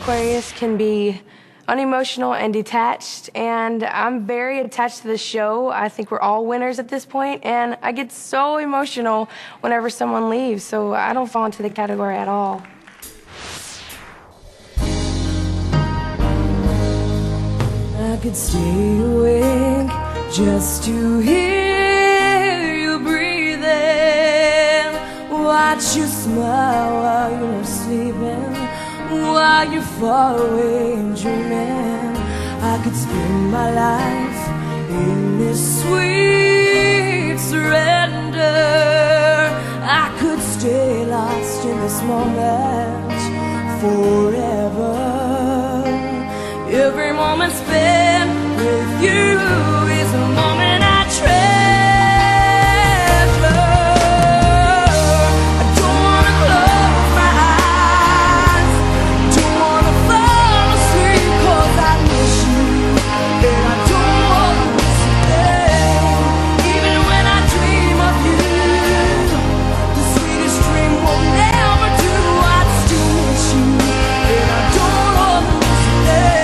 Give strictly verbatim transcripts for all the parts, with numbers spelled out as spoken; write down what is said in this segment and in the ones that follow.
Aquarius can be unemotional and detached, and I'm very attached to the show. I think we're all winners at this point, and I get so emotional whenever someone leaves, so I don't fall into the category at all. I could stay awake just to hear you breathing, watch you smile while you're sleeping, while you're far away and dreaming. I could spend my life in this sweet surrender. I could stay lost in this moment forever. Every moment spent with you is a moment I treasure. I don't wanna close my eyes, don't wanna fall asleep, 'cause I miss you, and I don't wanna miss a thing. Even when I dream of you, the sweetest dream will never do. I'd still miss you, and I don't wanna miss a thing.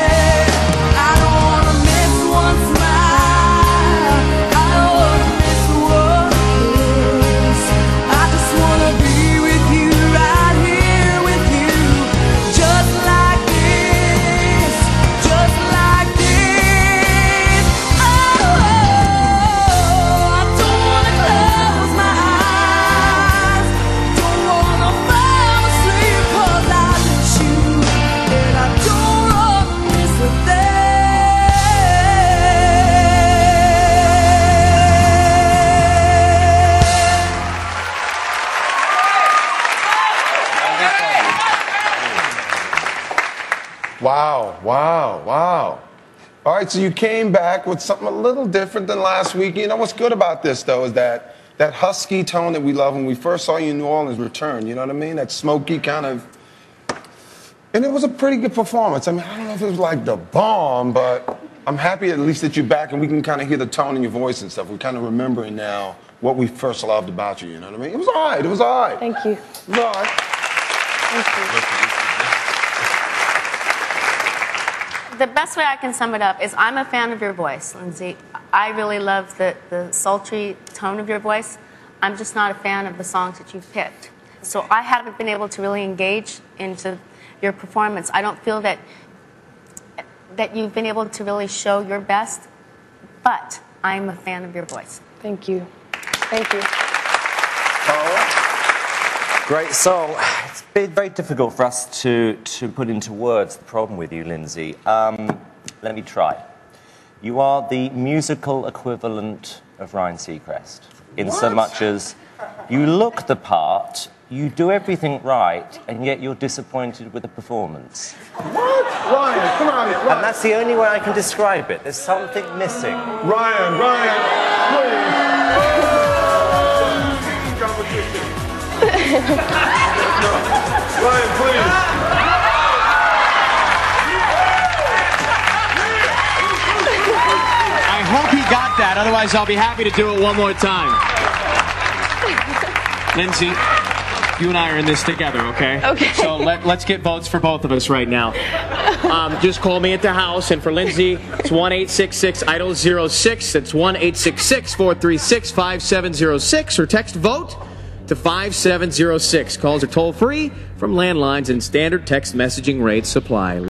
Wow, wow, wow. All right, so you came back with something a little different than last week. You know what's good about this, though, is that that husky tone that we love when we first saw you in New Orleans return. You know what I mean? That smoky kind of... And it was a pretty good performance. I mean, I don't know if it was like the bomb, but I'm happy at least that you're back and we can kind of hear the tone in your voice and stuff. We're kind of remembering now what we first loved about you, you know what I mean? It was all right, it was all right. Thank you. It was all right. Thank you. The best way I can sum it up is I'm a fan of your voice, Lindsey. I really love the, the sultry tone of your voice. I'm just not a fan of the songs that you've picked. So I haven't been able to really engage into your performance. I don't feel that, that you've been able to really show your best, but I'm a fan of your voice. Thank you. Thank you. Oh. Great song. It's been very difficult for us to, to put into words the problem with you, Lindsey. Um, let me try. You are the musical equivalent of Ryan Seacrest, in What? so much as you look the part, you do everything right, and yet you're disappointed with the performance. What? Ryan, come on, Ryan. And that's the only way I can describe it. There's something missing. Ryan, Ryan, please. Competition. Ryan, please. I hope he got that, otherwise I'll be happy to do it one more time. Lindsey, you and I are in this together, okay? Okay. So let, let's get votes for both of us right now. Um, just call me at the house, and for Lindsey, it's one eight six six idol zero six. That's one eight six six, four three six, five seven zero six, or text VOTE to five seven zero six. Calls are toll-free from landlines, and standard text messaging rates apply.